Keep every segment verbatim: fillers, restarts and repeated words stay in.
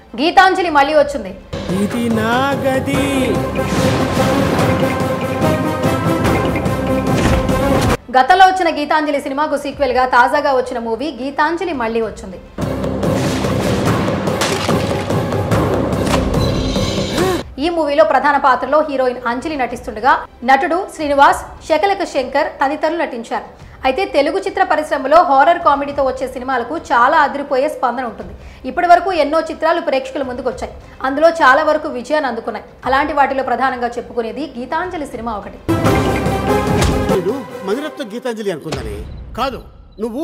గీతాంజలి మళ్ళీ వచ్చింది. ఇది నా గది. గతంలో వచ్చిన గీతాంజలి సినిమాకు సీక్వెల్ గా తాజాగా వచ్చిన మూవీ గీతాంజలి మళ్ళీ వచ్చింది. ఈ మూవీలో ప్రధాన పాత్రలో హీరోయిన్ అంజలి నటిస్తుండగా నటుడు శ్రీనివాస్, శకలక శంకర్ తదితరులు నటించారు. అయితే తెలుగు చిత్ర పరిశ్రమలో హారర్ కామెడీతో వచ్చే సినిమాలకు చాలా అదిరిపోయే స్పందన ఉంటుంది. ఇప్పటి వరకు ఎన్నో చిత్రాలు ప్రేక్షకుల ముందుకు వచ్చాయి. అందులో చాలా వరకు విజయాన్ని అందుకున్నాయి. అలాంటి వాటిలో ప్రధానంగా చెప్పుకునేది గీతాంజలి సినిమా ఒకటి. మణిరత్న గీతాంజలి అనుకుందని కాదు, నువ్వు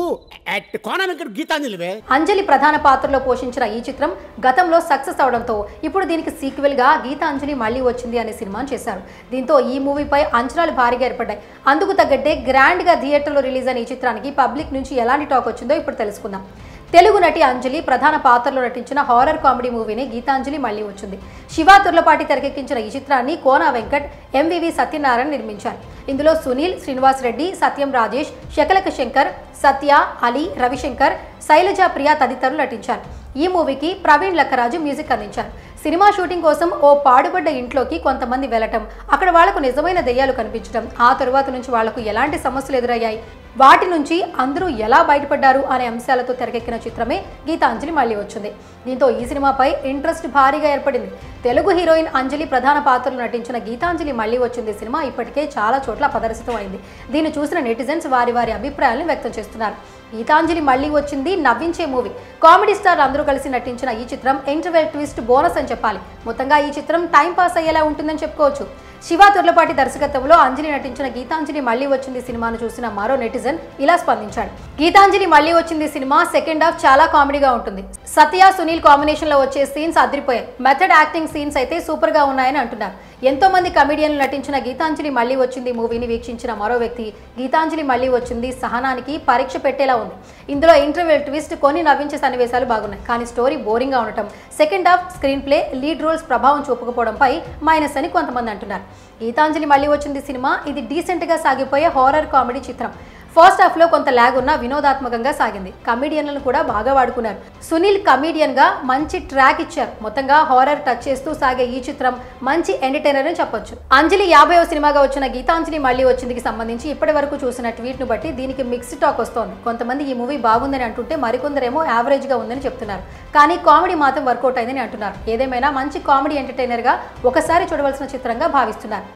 గీతాంజలివే. అంజలి ప్రధాన పాత్రలో పోషించిన ఈ చిత్రం గతంలో సక్సెస్ అవడంతో ఇప్పుడు దీనికి సీక్వెల్ గా గీతాంజలి మళ్ళీ వచ్చింది అనే సినిమాను చేశారు. దీంతో ఈ మూవీపై అంచనాలు భారీగా ఏర్పడ్డాయి. అందుకు తగ్గట్టే గ్రాండ్ గా థియేటర్లో రిలీజ్ అయిన ఈ చిత్రానికి పబ్లిక్ నుంచి ఎలాంటి టాక్ వచ్చిందో ఇప్పుడు తెలుసుకుందాం. తెలుగు నటి అంజలి ప్రధాన పాత్రలో నటించిన హారర్ కామెడీ మూవీని గీతాంజలి మళ్ళీ వచ్చింది. శివ తుర్లపాటి తెరకెక్కించిన ఈ చిత్రాన్ని కోనా వెంకట్, ఎంవివి సత్యనారాయణ నిర్మించారు. ఇందులో సునీల్, శ్రీనివాస్ రెడ్డి, సత్యం రాజేష్, శకలక శంకర్, సత్య, అలీ, రవిశంకర్, శైలజ ప్రియ తదితరులు నటించారు. ఈ మూవీకి ప్రవీణ్ లక్కరాజు మ్యూజిక్ అందించారు. సినిమా షూటింగ్ కోసం ఓ పాడుబడ్డ ఇంట్లోకి కొంతమంది వెళ్లటం, అక్కడ వాళ్లకు నిజమైన దెయ్యాలు కనిపించడం, ఆ తరువాత నుంచి వాళ్లకు ఎలాంటి సమస్యలు ఎదురయ్యాయి, వాటి నుంచి అందరూ ఎలా బయటపడ్డారు అనే అంశాలతో తెరకెక్కిన చిత్రమే గీతాంజలి మళ్ళీ వచ్చింది. దీంతో ఈ సినిమాపై ఇంట్రెస్ట్ భారీగా ఏర్పడింది. తెలుగు హీరోయిన్ అంజలి ప్రధాన పాత్రలు నటించిన గీతాంజలి మళ్ళీ వచ్చింది సినిమా ఇప్పటికే చాలా చోట్ల ప్రదర్శితం అయింది. దీన్ని చూసిన నెటిజన్స్ వారి వారి అభిప్రాయాలను వ్యక్తం చేస్తున్నారు. గీతాంజలి మళ్ళీ వచ్చింది నవ్వించే మూవీ. కామెడీ స్టార్ అందరూ కలిసి నటించిన ఈ చిత్రం ఇంటర్వెల్ ట్విస్ట్ బోనస్ అని చెప్పాలి. మొత్తంగా ఈ చిత్రం టైం పాస్ అయ్యేలా ఉంటుందని చెప్పుకోవచ్చు. శివ తుర్లపాటి దర్శకత్వంలో అంజలి నటించిన గీతాంజలి మళ్ళీ వచ్చింది సినిమాను చూసిన మరో నెటిజన్ ఇలా స్పందించాడు. గీతాంజలి మళ్ళీ వచ్చింది సినిమా సెకండ్ హాఫ్ చాలా కామెడీగా ఉంటుంది. సత్య, సునీల్ కాంబినేషన్ లో వచ్చే సీన్స్ అదిరిపోయాయి. మెథడ్ యాక్టింగ్ సీన్స్ అయితే సూపర్ గా ఉన్నాయని అంటున్నారు. ఎంతో మంది కమెడియన్లు నటించిన గీతాంజలి మళ్ళీ వచ్చింది మూవీని వీక్షించిన మరో వ్యక్తి గీతాంజలి మళ్ళీ వచ్చింది సహనానికి పరీక్ష పెట్టేలా ఉంది. ఇందులో ఇంటర్వెల్ ట్విస్ట్, కొన్ని నవ్వించే సన్నివేశాలు బాగున్నాయి. కానీ స్టోరీ బోరింగ్ గా ఉండటం, second half screenplay, lead roles ప్రభావం చూపకపోవడంపై మైనస్ అని కొంతమంది అంటున్నారు. గీతాంజలి మళ్ళీ వచ్చింది సినిమా ఇది డీసెంట్ గా సాగిపోయే హారర్ కామెడీ చిత్రం. ఫస్ట్ హాఫ్ లో కొంత లాగ్ ఉన్న వినోదాత్మకంగా సాగింది. కమెడియన్లను కూడా బాగా వాడుకున్నారు. సునీల్ కమెడియన్ గా మంచి ట్రాక్ ఇచ్చారు. మొత్తంగా హారర్ టచ్ చేస్తూ సాగే ఈ చిత్రం మంచి ఎంటర్టైనర్ అని చెప్పొచ్చు. అంజలి యాభైవ సినిమాగా వచ్చిన గీతాంజలి మళ్ళీ వచ్చిందికి సంబంధించి ఇప్పటి వరకు చూసిన ట్వీట్ ను బట్టి దీనికి మిక్స్డ్ టాక్ వస్తోంది. కొంతమంది ఈ మూవీ బాగుందని అంటుంటే మరికొందరేమో యావరేజ్ గా ఉందని చెప్తున్నారు. కానీ కామెడీ మాత్రం వర్కౌట్ అయిందని అంటున్నారు. ఏదేమైనా మంచి కామెడీ ఎంటర్టైనర్ గా ఒకసారి చూడవలసిన చిత్రంగా భావిస్తున్నారు.